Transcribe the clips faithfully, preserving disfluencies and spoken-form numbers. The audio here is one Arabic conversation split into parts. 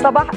صباح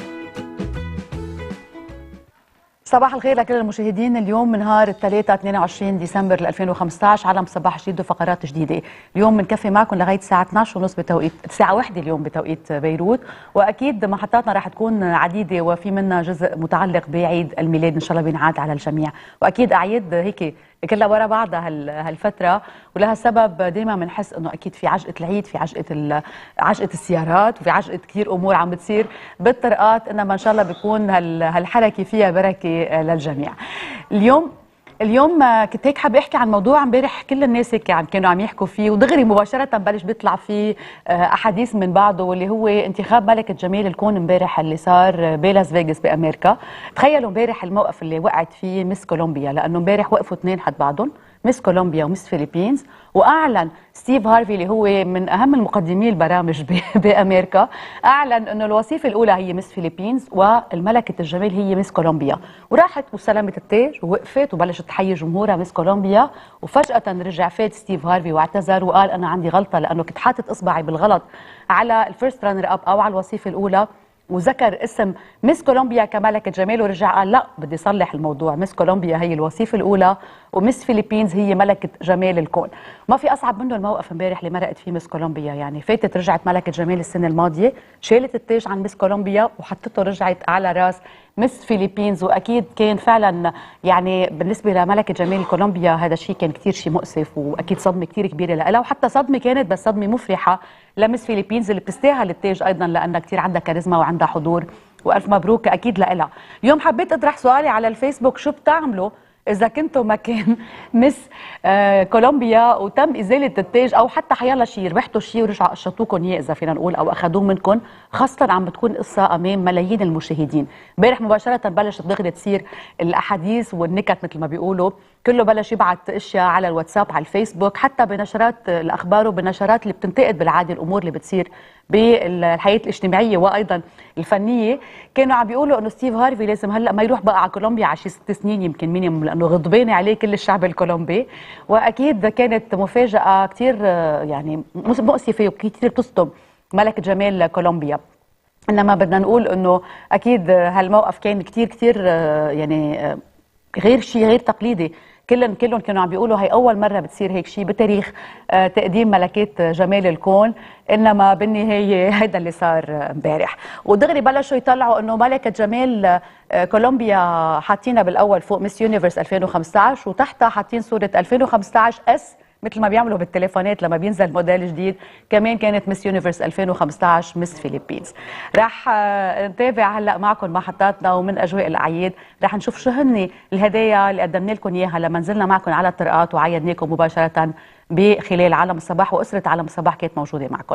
صباح الخير لكل المشاهدين. اليوم نهار الثلاثاء اثنين وعشرين ديسمبر ألفين وخمسة عشر، عالم صباح جديد وفقرات جديده. اليوم بنكفي معكم لغايه الساعه اثنعش وثلاثين بتوقيت الساعه واحدة اليوم بتوقيت بيروت، واكيد محطاتنا راح تكون عديده وفي منها جزء متعلق بعيد الميلاد ان شاء الله بينعاد على الجميع، واكيد اعياد هيك كلها ورا بعضها هالفتره، ولها سبب دائما بنحس انه اكيد في عجقه العيد، في عجقه عجقه السيارات، وفي عجقه كثير امور عم بتصير بالطرقات، انما ان شاء الله بيكون هالحركه فيها بركه للجميع. اليوم اليوم كنت هيك حابه احكي عن موضوع امبارح كل الناس هيك عم كانوا عم يحكوا فيه، ودغري مباشره بلش بيطلع فيه احاديث من بعضه، واللي هو انتخاب ملكه جمال الكون امبارح اللي صار بلاس فيغاس بامريكا. تخيلوا امبارح الموقف اللي وقعت فيه مس كولومبيا، لانه امبارح وقفوا اثنين حد بعضهم، مس كولومبيا ومس فيليبينز، واعلن ستيف هارفي اللي هو من اهم المقدمي البرامج بامريكا، اعلن انه الوظيفه الاولى هي مس فيليبينز والملكه الجمال هي مس كولومبيا، وراحت وسلمت التاج ووقفت وبلشت تحيي جمهورها مس كولومبيا، وفجاه رجع فات ستيف هارفي واعتذر وقال انا عندي غلطه لانه كنت حاطط اصبعي بالغلط على الفيرست رانر اب او على الوظيفه الاولى، وذكر اسم مس كولومبيا كملكة جمال، ورجع قال لا بدي صلح الموضوع، مس كولومبيا هي الوظيفة الأولى ومس فيليبينز هي ملكة جمال الكون. ما في أصعب منه الموقف امبارح اللي مرقت فيه مس كولومبيا، يعني فاتت رجعت ملكة جمال السنة الماضية، شالت التاج عن مس كولومبيا وحطته رجعت على راس مس فيليبينز، واكيد كان فعلا يعني بالنسبه لملكه جمال كولومبيا هذا الشيء كان كثير شيء مؤسف، واكيد صدمه كثير كبيره لها، وحتى صدمه كانت بس صدمه مفرحه لمس فيليبينز اللي بتستاهل التاج ايضا لانها كثير عندها كاريزما وعندها حضور، والف مبروك اكيد لها. اليوم حبيت اطرح سؤالي على الفيسبوك، شو بتعملوا إذا كنتوا مكان مس آه كولومبيا وتم إزالة التاج، أو حتى حيالله شيء ربحتوا شيء ورجعوا قشطوكم إياه إذا فينا نقول، أو أخذوه منكم، خاصة عم بتكون قصة أمام ملايين المشاهدين. امبارح مباشرة بلشت دغري تصير الأحاديث والنكت مثل ما بيقولوا، كله بلش يبعت اشياء على الواتساب على الفيسبوك، حتى بنشرات الاخبار وبنشرات اللي بتنتقد بالعاده الامور اللي بتصير بالحياه الاجتماعيه وايضا الفنيه، كانوا عم بيقولوا انه ستيف هارفي لازم هلا ما يروح بقى على كولومبيا على شي ست سنين يمكن مينيموم، لانه غضبان عليه كل الشعب الكولومبي، واكيد كانت مفاجاه كثير يعني مؤسفه وكثير تصدم ملكه جمال كولومبيا. انما بدنا نقول انه اكيد هالموقف كان كثير كثير يعني غير شيء غير تقليدي، كلهم كلهم كانوا عم بيقولوا هي اول مره بتصير هيك شيء بتاريخ آه تقديم ملكات جمال الكون، انما بالنهايه هيدا اللي صار امبارح. ودغري بلشوا يطلعوا انه ملكه جمال آه كولومبيا حاطينها بالاول فوق ميس يونيفرس ألفين وخمسة عشر، وتحتها حاطين صوره ألفين وخمسة عشر اس مثل ما بيعملوا بالتليفونات لما بينزل موديل جديد، كمان كانت ميس يونيفرس ألفين وخمسة عشر ميس فيليبينز. رح نتابع هلا معكم محطاتنا ومن اجواء الاعياد، رح نشوف شو هن الهدايا اللي قدمنا لكم اياها لما نزلنا معكم على الطرقات وعيدناكم مباشره بخلال عالم الصباح، واسره عالم الصباح كانت موجوده معكم.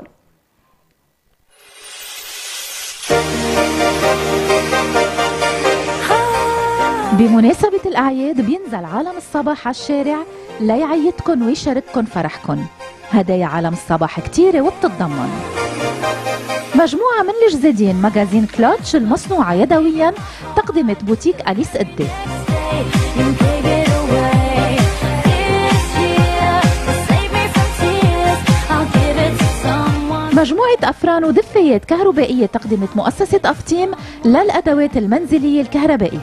بمناسبة الأعياد بينزل عالم الصباح على الشارع ليعيدكن ويشارككن فرحكن. هدايا عالم الصباح كتيرة وبتتضمن مجموعة من الجزادين مجازين كلاتش المصنوعة يدويا تقدمة بوتيك أليس إدي، مجموعة أفران ودفايات كهربائية تقدمة مؤسسة أفتيم للأدوات المنزلية الكهربائية،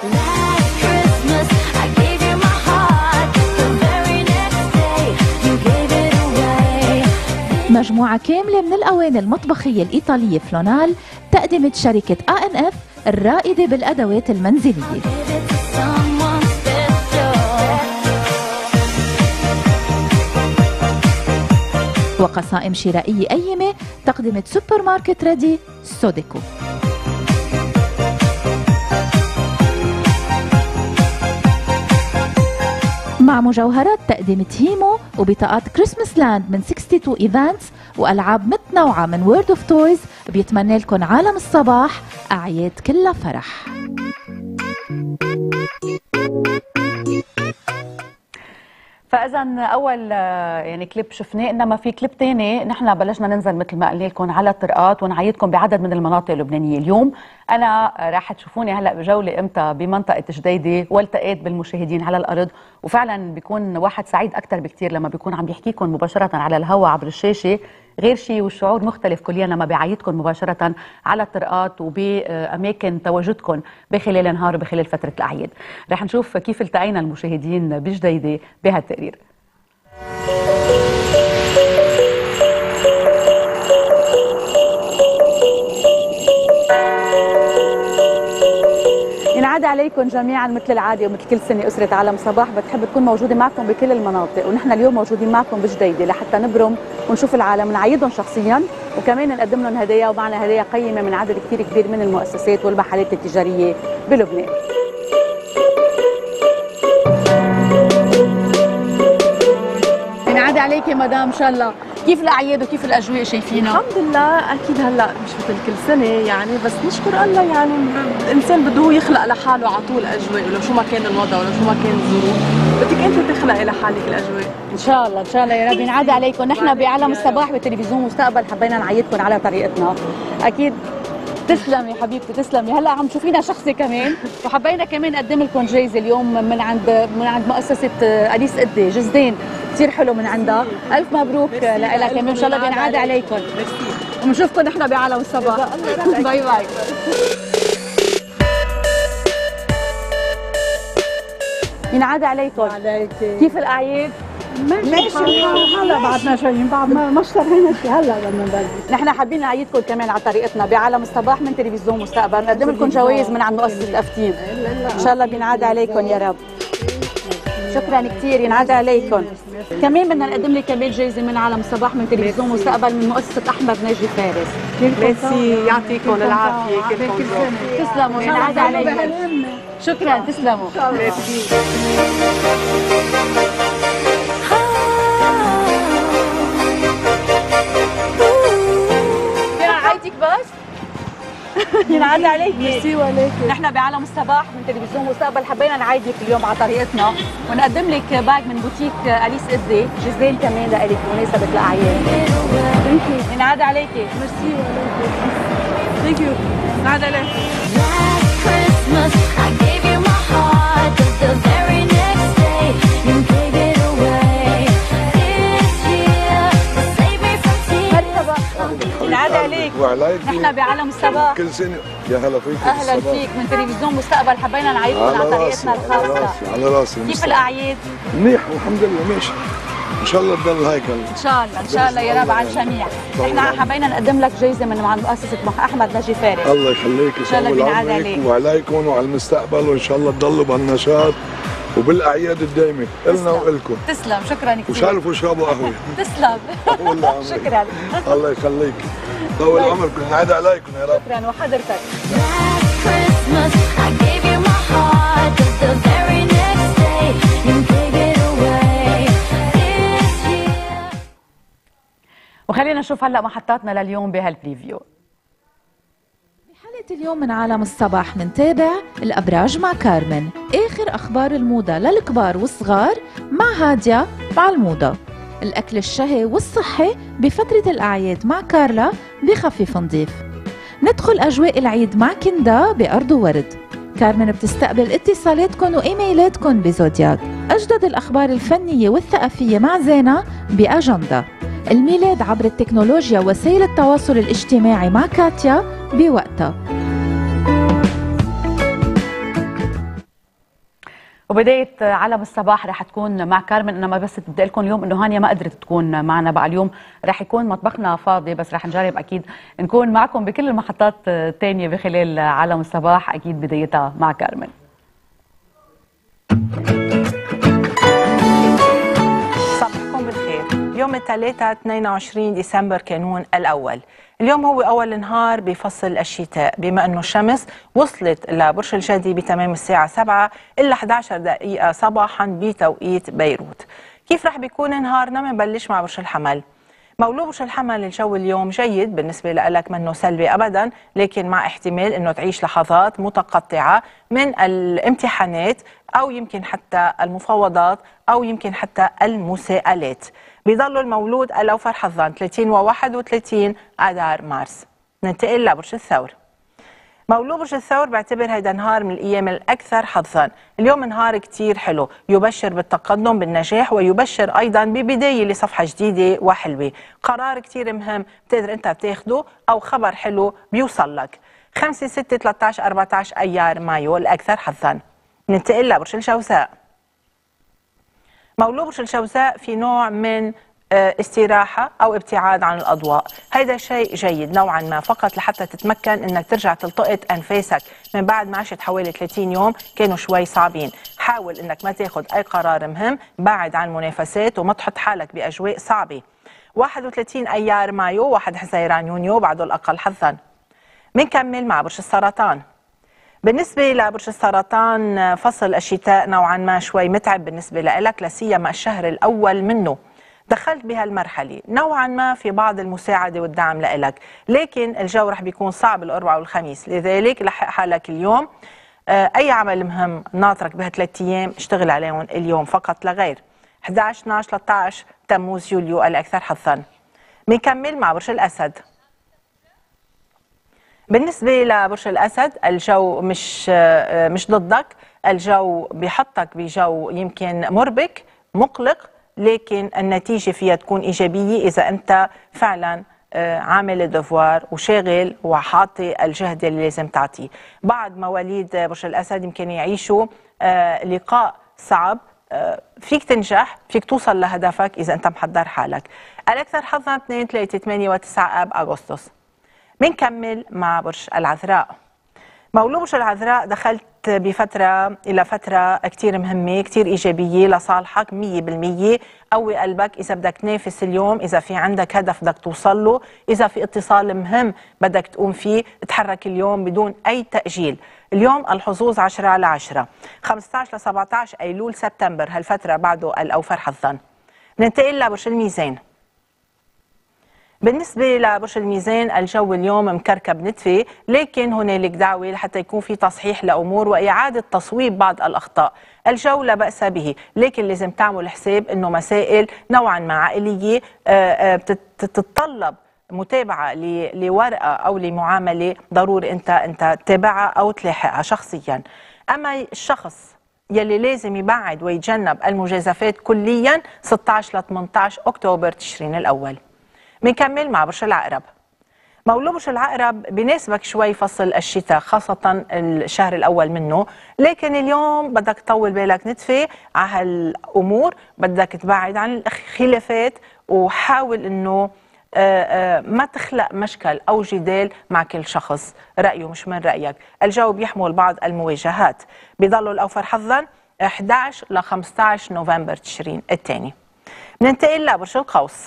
مجموعة كاملة من الأواني المطبخية الإيطالية فلونال تقدمت شركة آ إن إف الرائدة بالأدوات المنزلية، وقصائم شرائية أيمة تقدمت سوبر ماركت ريدي سوديكو. مع مجوهرات تقدمة هيمو وبطاقات كريسمس لاند من اثنين وستين ايفنتس والعاب متنوعة من وورد اوف تويز، بيتمنى لكم عالم الصباح اعياد كلها فرح. فاذا اول يعني كليب شفناه، انما في كليب ثاني نحن بلشنا ننزل مثل ما قلنا لكم على الطرقات ونعيدكم بعدد من المناطق اللبنانيه. اليوم انا راح تشوفوني هلا بجوله امتى بمنطقه جديده، والتقيت بالمشاهدين على الارض، وفعلا بيكون واحد سعيد اكثر بكثير لما بيكون عم يحكيكم مباشره على الهواء عبر الشاشه غير شيء والشعور مختلف كليا لما بيعيدكم مباشرة على الطرقات وبأماكن تواجدكم بخلال النهار وبخلال فترة الأعياد. رح نشوف كيف التقينا المشاهدين بجديدة بهالتقرير. ينعاد عليكم جميعا مثل العاده ومثل كل سنه اسره عالم صباح بتحب تكون موجوده معكم بكل المناطق، ونحن اليوم موجودين معكم بجديده لحتى نبرم ونشوف العالم، نعيدهم شخصيا وكمان نقدم لهم هدايا، ومعنا هدايا قيمه من عدد كثير كبير من المؤسسات والمحلات التجاريه بلبنان. ينعاد عليك يا مدام ان شاء الله. كيف الاعياد وكيف الاجواء شايفينها؟ الحمد لله اكيد هلا مش مثل كل سنه يعني، بس نشكر الله يعني الانسان بده هو يخلق لحاله على طول اجواء، ولو شو ما كان الوضع ولو شو ما كان الظروف بدك انت تخلقي لحالك الاجواء. ان شاء الله ان شاء الله يا رب. ينعاد عليكم. نحن بعالم الصباح بتلفزيون مستقبل حبينا نعيدكم على طريقتنا. اكيد. تسلمي حبيبتي تسلمي. هلا عم تشوفينا شخصي كمان، وحبينا كمان نقدم لكم جايزه اليوم من عند من عند مؤسسه اليس قدي، جزدين كثير حلو من عندها. الف مبروك لها كمان، ان شاء الله بينعاد عليكم. ميرسي. ونشوفكم نحن بعالم الصباح. باي باي. ينعاد عليكم. كيف الاعياد؟ ماشي هلا بعدنا جايين بعد ما ما اشترينا شيء هلا بدنا نبلش. نحن حابين نعيدكم كمان على طريقتنا بعالم الصباح من تلفزيون مستقبل، نقدم لكم جوائز من عند مؤسسه الافتين. ان شاء الله بينعاد عليكم يا رب. شكرا كثير. ينعاد عليكم. كمان بدنا نقدم لك كمان جائزه من عالم الصباح من تلفزيون مستقبل من مؤسسه احمد ناجي فارس. ميرسي يعطيكم العافيه كلكم. تسلموا. ينعاد عليكم. شكرا تسلموا. ميرسي. بس ينعاد عليك. ميرسي وعليك. نحن بعالم الصباح من تلفزيون مستقبل حبينا نعيدك اليوم على طريقتنا ونقدم لك باج من بوتيك اليس قدي، جزين كمان لك بمناسبه الاعياد. ينعاد عليكي. ميرسي وعليك. ثانك يو. ينعاد عليك. ينعاد عليك. وعليك. نحن بعالم الصباح كل سنه. يا هلا فيك. اهلا فيك من تلفزيون مستقبل حبينا نعيدكم على طريقتنا الخاصه. على راسي على راسي. كيف الاعياد؟ منيح والحمد لله ماشي. ان شاء الله تضل هيك. ان شاء الله ان شاء الله يا رب على الجميع. نحن حبينا نقدم لك جائزه من مؤسسه احمد ناجي فارس. الله يخليك. ان شاء الله بينعاد عليك وعليكم وعلى المستقبل، وان شاء الله تضلوا بهالنشاط وبالاعياد الدائمه النا والكم. تسلم. شكرا كثير. وشرفوا وشربوا قهوه. تسلم. شكرا. الله يخليك. طول عمركم. ينعاد عليكم يا رب. شكرا. وحضرتك. وخلينا نشوف هلا محطاتنا لليوم بهالبريفيو. بحلقة اليوم من عالم الصباح منتابع الأبراج مع كارمن، آخر أخبار الموضة للكبار والصغار مع هادية مع الموضة، الأكل الشهي والصحي بفترة الأعياد مع كارلا بخفيف نضيف، ندخل أجواء العيد مع كندا بأرض ورد. كارمن بتستقبل اتصالاتكم وإيميلاتكم بزودياك، أجدد الأخبار الفنية والثقافية مع زينة بأجندة، الميلاد عبر التكنولوجيا وسائل التواصل الاجتماعي مع كاتيا بوقتها. وبداية عالم الصباح رح تكون مع كارمن. انما بس بدي لكم اليوم انه هانيا ما قدرت تكون معنا بقى اليوم، رح يكون مطبخنا فاضي، بس رح نجرب اكيد نكون معكم بكل المحطات الثانية بخلال عالم الصباح، اكيد بدايتها مع كارمن. صباحكم بالخير. يوم الثلاثاء اثنين وعشرين ديسمبر كانون الأول. اليوم هو أول نهار بفصل الشتاء، بما أنه الشمس وصلت لبرج الجدي بتمام الساعة سبعة إلا إحدى عشرة دقيقة صباحا بتوقيت بيروت. كيف رح بيكون نهارنا؟ بنبلش مع برج الحمل. مولود برج الحمل الجو اليوم جيد بالنسبة لك، منه سلبي أبدا، لكن مع احتمال أنه تعيش لحظات متقطعة من الامتحانات أو يمكن حتى المفاوضات أو يمكن حتى المساءلات. بيضل المولود الأوفر حظا ثلاثين وواحد وثلاثين آذار مارس. ننتقل لبرج الثور. مولود برج الثور بعتبر هيدا نهار من الايام الاكثر حظا، اليوم نهار كتير حلو، يبشر بالتقدم بالنجاح ويبشر ايضا ببدايه لصفحه جديده وحلوه، قرار كتير مهم بتقدر انت تاخده او خبر حلو بيوصل لك. خمسة ستة ثلاثة عشر أربعة عشر ايار مايو الاكثر حظا. ننتقل لبرج الجوزاء. مولود برج الجوزاء في نوع من استراحة أو ابتعاد عن الأضواء، هيدا شيء جيد نوعا ما فقط لحتى تتمكن أنك ترجع تلتقط أنفاسك من بعد ما عشت حوالي ثلاثين يوم كانوا شوي صعبين. حاول أنك ما تاخذ أي قرار مهم، بعد عن المنافسات وما تحط حالك بأجواء صعبة. واحد وثلاثين أيار مايو واحد حزيران يونيو بعده الأقل حظا. بنكمل مع برج السرطان. بالنسبة لبرج السرطان فصل الشتاء نوعا ما شوي متعب بالنسبة لك، لا سيما الشهر الأول منه. دخلت بهالمرحلة نوعا ما في بعض المساعدة والدعم لإلك، لكن الجو رح بيكون صعب الأربعاء والخميس، لذلك لحق حالك اليوم. أي عمل مهم ناطرك بهالثلاث أيام اشتغل عليهم اليوم فقط لا غير. أحد عشر اثني عشر ثلاثة عشر تموز يوليو الأكثر حظا. بنكمل مع برج الأسد. بالنسبة لبرج الأسد الجو مش مش ضدك، الجو بيحطك بجو يمكن مربك مقلق، لكن النتيجة فيها تكون إيجابية إذا أنت فعلا عامل الدفوار وشاغل وحاطي الجهد اللي لازم تعطيه. بعض مواليد برج الأسد يمكن يعيشوا لقاء صعب، فيك تنجح، فيك توصل لهدفك إذا أنت محضر حالك. الأكثر حظا اثنين ثلاثة ثمانية وتسعة آب أغسطس. بنكمل مع برج العذراء. مولود برج العذراء دخلت بفترة إلى فترة كتير مهمة كتير إيجابية لصالحك مية بالمية. قوي قلبك إذا بدك تنافس اليوم، إذا في عندك هدف بدك توصل له، إذا في اتصال مهم بدك تقوم فيه، تحرك اليوم بدون أي تأجيل. اليوم الحظوظ عشرة على عشرة. خمسة عشر ل سبعة عشر أيلول سبتمبر هالفترة بعده الأوفر حظا. ننتقل لبرج الميزان. بالنسبة لبرج الميزان الجو اليوم مكركب نتفة، لكن هنالك دعوة لحتى يكون في تصحيح لأمور وإعادة تصويب بعض الأخطاء. الجو لا بأس به، لكن لازم تعمل حساب أنه مسائل نوعا ما عائلية بتتطلب متابعة لورقة أو لمعاملة ضروري أنت أنت تتابعها أو تلاحقها شخصيا. أما الشخص يلي لازم يبعد ويتجنب المجازفات كليا ستة عشر ل ثمانية عشر أكتوبر تشرين الأول. بنكمل مع برج العقرب. مولود برج العقرب بيناسبك شوي فصل الشتاء خاصة الشهر الأول منه، لكن اليوم بدك تطول بالك نتفة على هالأمور، بدك تبعد عن الخلافات وحاول إنه ما تخلق مشكل أو جدال مع كل شخص رأيه مش من رأيك. الجو بيحمل بعض المواجهات. بيضلوا الأوفر حظا أحد عشر ل خمسة عشر نوفمبر تشرين الثاني. بننتقل لبرج القوس.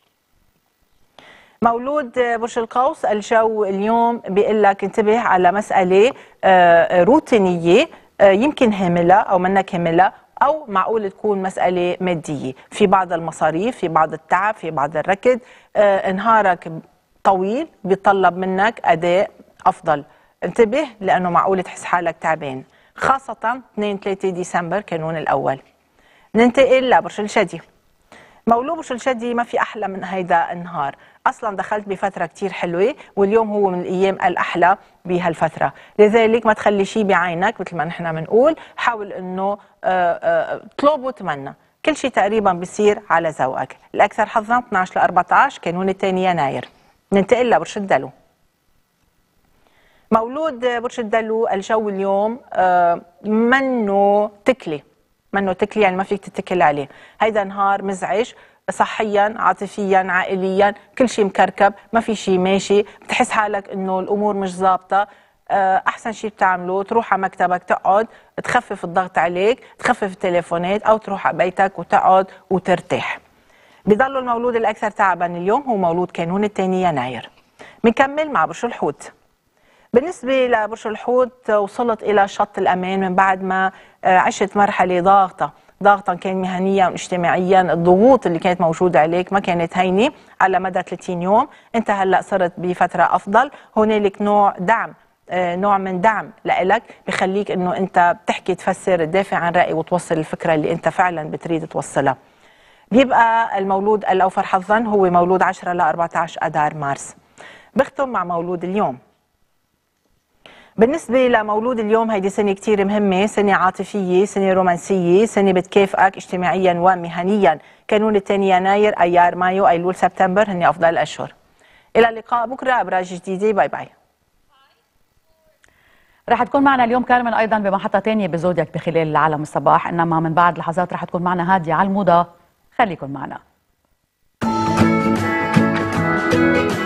مولود برج القوس الجو اليوم بيقول لك انتبه على مسألة روتينية يمكن هاملة أو منك هاملة، أو معقول تكون مسألة مادية، في بعض المصاريف، في بعض التعب، في بعض الركض. نهارك طويل بيطلب منك أداء أفضل، انتبه لأنه معقول تحس حالك تعبان، خاصة اثنين ثلاثة ديسمبر كانون الأول. ننتقل لبرج الجدي. مولود برج الجدي ما في أحلى من هيدا النهار، أصلا دخلت بفترة كتير حلوة واليوم هو من الأيام الأحلى بهالفترة، لذلك ما تخلي شيء بعينك مثل ما نحن بنقول، حاول إنه اطلب وتمنى، كل شيء تقريبا بيصير على ذوقك. الأكثر حظا اثني عشر ل أربعة عشر كانون الثاني يناير. ننتقل لبرج الدلو. مولود برج الدلو الجو اليوم منه تكلي، منه تكلي يعني ما فيك تتكل عليه. هيدا نهار مزعج صحيا عاطفيا عائليا، كل شيء مكركب، ما في شيء ماشي، بتحس حالك انه الامور مش ظابطه. احسن شيء بتعمله تروح على مكتبك تقعد تخفف الضغط عليك، تخفف التليفونات او تروح على بيتك وتقعد وترتاح. بضل المولود الاكثر تعبا اليوم هو مولود كانون الثاني يناير. بنكمل مع برج الحوت. بالنسبة لبرج الحوت وصلت إلى شط الأمان من بعد ما عشت مرحلة ضاغطة، ضاغطا كان مهنيا واجتماعيا، الضغوط اللي كانت موجودة عليك ما كانت هينة على مدى ثلاثين يوم، أنت هلأ صرت بفترة أفضل، هنالك نوع دعم، نوع من دعم لإلك بخليك إنه أنت بتحكي تفسر تدافع عن رأي وتوصل الفكرة اللي أنت فعلا بتريد توصلها. بيبقى المولود الأوفر حظا هو مولود عشرة ل أربعة عشر أدار مارس. بختم مع مولود اليوم. بالنسبة لمولود اليوم، هيدي سنة كتير مهمة، سنة عاطفية، سنة رومانسية، سنة بتكافئك اجتماعيا ومهنيا. كانون الثاني يناير، أيار مايو، أيلول، سبتمبر هن أفضل الأشهر. إلى اللقاء بكرة، أبراج جديدة. باي باي. رح تكون معنا اليوم كارمن أيضا بمحطة ثانية بزودياك بخلال عالم الصباح، إنما من بعد لحظات رح تكون معنا هادية على الموضة. خليكن معنا.